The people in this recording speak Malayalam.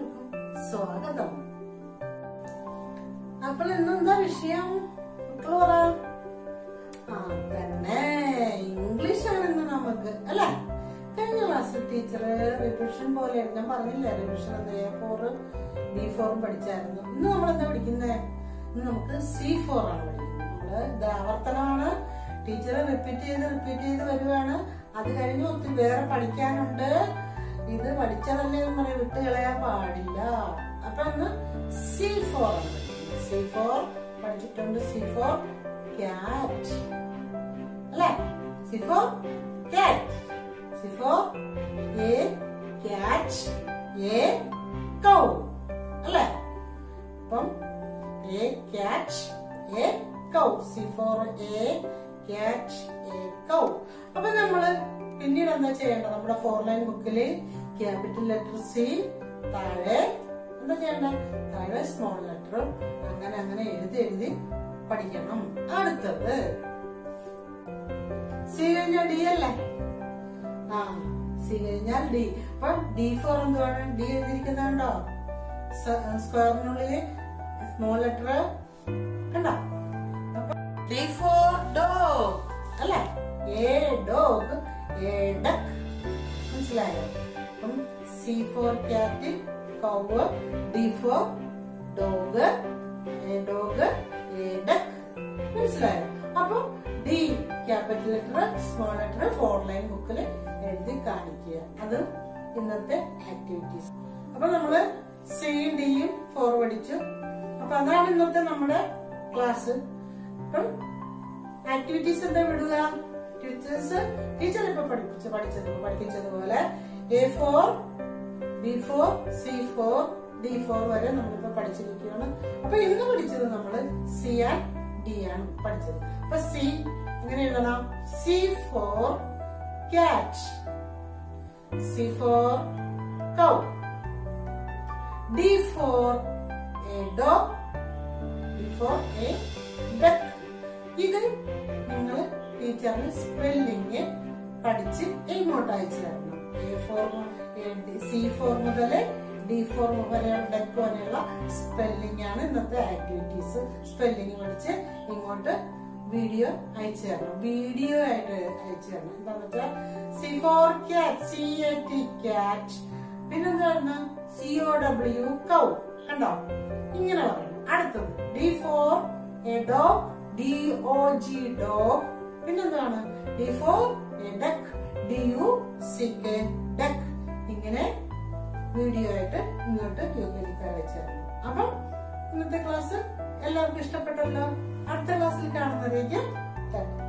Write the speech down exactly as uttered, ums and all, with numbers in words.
എല്ലാവർക്കും സ്വാഗതം. അപ്പോൾ ഇന്നെന്താ വിഷയം? പറ. ആ തന്നെ ഇംഗ്ലീഷാണ് ഇന്ന് നമുക്ക് അല്ലെ. കഴിഞ്ഞ ക്ലാസ്സിൽ ടീച്ചർ റിവിഷൻ പോലെ ഞാൻ പറഞ്ഞില്ലേ, റിവിഷൻ എ ഫോർ ബി ഫോറും പഠിച്ചായിരുന്നു. ഇന്ന് നമ്മൾ എന്താ പഠിക്കുന്നത്? ഇന്ന് നമുക്ക് സി ഫോർ ആണ് പഠിക്കുന്നത്. നമ്മള് ഇത് ആവർത്തനമാണ്. ടീച്ചർ റിപ്പീറ്റ് ചെയ്ത് റിപ്പീറ്റ് ചെയ്ത് വരുവാണ്. അത് കഴിഞ്ഞ് ഒത്തിരി വേറെ പഠിക്കാനുണ്ട്. ഇത് പഠിച്ചതല്ലേ എന്ന് പറയാൻ വിട്ട് കളയാൻ പാടില്ല. അപ്പൊ ഇന്ന് സി ഫോർ ആണ് പഠിക്കുന്നത്. സി ഫോർ പഠിച്ചിട്ടുണ്ട്. സി ഫോർ ക്യാറ്റ് അല്ലെ. C for cat. C for a cat a cow അല്ലെ. അപ്പം a cat a cow. C for a cat a cow. അപ്പൊ നമ്മള് പിന്നീട് എന്താ ചെയ്യേണ്ടത്? നമ്മുടെ ഫോർ ലൈൻ ബുക്കില് ക്യാപിറ്റൽ ലെറ്റർ സി, താഴെ എന്താ ചെയ്യേണ്ട? താഴെ സ്മോൾ ലെറ്ററും അങ്ങനെ അങ്ങനെ എഴുതി എഴുതി പഠിക്കണം. അടുത്തത് സി കഴിഞ്ഞാൽ ഡി അല്ലേ? ആ സി കഴിഞ്ഞാൽ ഡി. അപ്പൊ ഡി ഫോർ എന്തുവാണ്? ഡി എഴുതിയിരിക്കുന്നുണ്ടോ? സ്ക്വയറിനുള്ളില് സ്മോൾ ലെറ്റർ കണ്ടോ? അപ്പൊ ഡി ഫോർ ഡോഗ് അല്ലെ. A dog a duck. മനസ്സിലായോ? അപ്പം C for cat cow, D for dog a dog a duck. മനസ്സിലായോ? അപ്പൊ D capital letter small letter four line ബുക്കിൽ എഴുതി കാണിക്കുക. അത് ഇന്നത്തെ ആക്ടിവിറ്റീസ്. അപ്പൊ നമ്മള് സിയും ഡിയും ഫോർ പഠിച്ചു. അപ്പൊ അതാണ് ഇന്നത്തെ നമ്മുടെ ക്ലാസ്. അപ്പം ആക്ടിവിറ്റീസ് എന്താ വിടുക? ടീച്ചേഴ്സ് ടീച്ചർ ഇപ്പൊ പഠിപ്പിച്ച് പഠിച്ചത് പഠിപ്പിച്ചതുപോലെ A for B for C for D for വരെ നമ്മളിപ്പോ പഠിച്ചിരിക്കുകയാണ്. അപ്പൊ ഇന്ന് പഠിച്ചത് നമ്മള് സി ആൻഡ് ഡി ആണ് പഠിച്ചത്. അപ്പൊ സി എങ്ങനെ എഴുതണം? C for cat, C for cow, D for a dog, D for a duck. ഇത് നിങ്ങൾ ടീച്ചറിന് സ്പെല്ലിങ് പഠിച്ച് ഇങ്ങോട്ട് അയച്ചു തരണം. എ ഫോർ സി ഫോർ മുതല് ഡി ഫോർ വരെ ഡക്ക് വരെയുള്ള സ്പെല്ലിംഗ് ആണ് ഇന്നത്തെ ആക്ടിവിറ്റീസ്. സ്പെല്ലിംഗ് പഠിച്ച് ഇങ്ങോട്ട് വീഡിയോ അയച്ചു തരണം. വീഡിയോ ആയിട്ട് അയച്ചു തരണം. എന്താന്ന് വെച്ചാൽ C for cat, C A T cat. പിന്നെന്താണ്? C O W cow. കണ്ടോ? ഇങ്ങനെ പറയണം. അടുത്തത് D for a dog, D O G dog. പിന്നെന്താണ്? D for a duck, D U C K duck. ഇങ്ങനെ വീഡിയോ ആയിട്ട് ഇങ്ങോട്ട് യു കെ ജിക്കാർ അയച്ചു തരണം. അപ്പം ഇന്നത്തെ ക്ലാസ് എല്ലാവർക്കും ഇഷ്ടപ്പെട്ടല്ലോ. അടുത്ത ക്ലാസ്സിൽ കാണുന്നതിലേക്ക്